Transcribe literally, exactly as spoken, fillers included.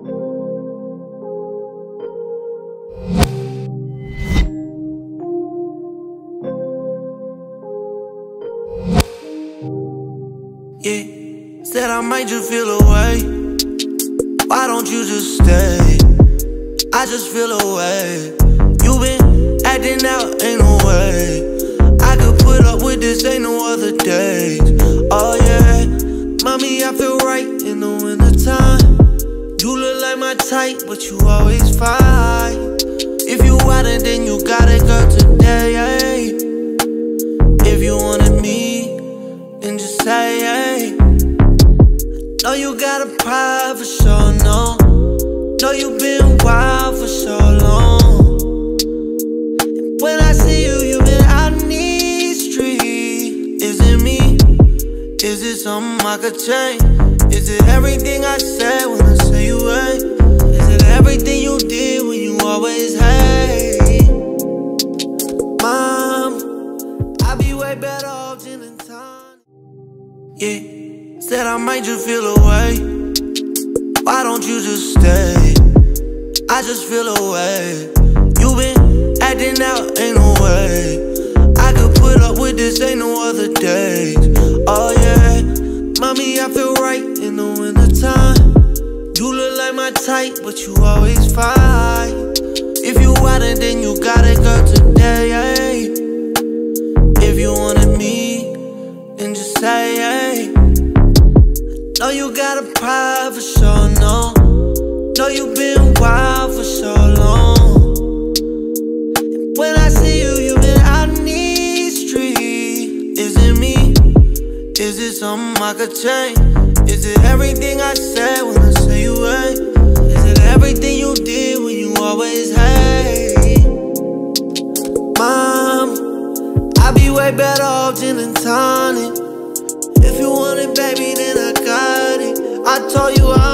Yeah, said I might just feel away. Why don't you just stay? I just feel away. You been acting out, ain't no way I could put up with this, ain't no other days. Oh yeah, mommy, I feel right in the wintertime. You look like my type, but you always fight. If you want it, then you got it, girl, today. If you wanted me, then just say, hey. Know you got a pride for sure, no. Know you been wild for so long. When I see you, you been out in these streets. Is it me? Is it something I could change? Is it everything I said when I say you ain't? Is it everything you did when you always hate? Mom, I'd be way better off gin and tonic. Yeah, said I might just feel away. Why don't you just stay? I just feel away. You been acting out, ain't no way I could put up with this, ain't no other days. Oh yeah, mommy, I feel right in the wintertime. You look like my type, but you always fight. If you want it, then you got it, girl, today. If you wanted me, then just say, hey. Know you got a pride for sure, no. Know you been wild for so long. When I see you, you been out in these streets. Is it me? Is it something I could change? Is it everything I said when I say you ain't? Is it everything you did when you always hate? Mom, I'd be way better off gin and tonic. If you want it, baby, then I got it. I told you I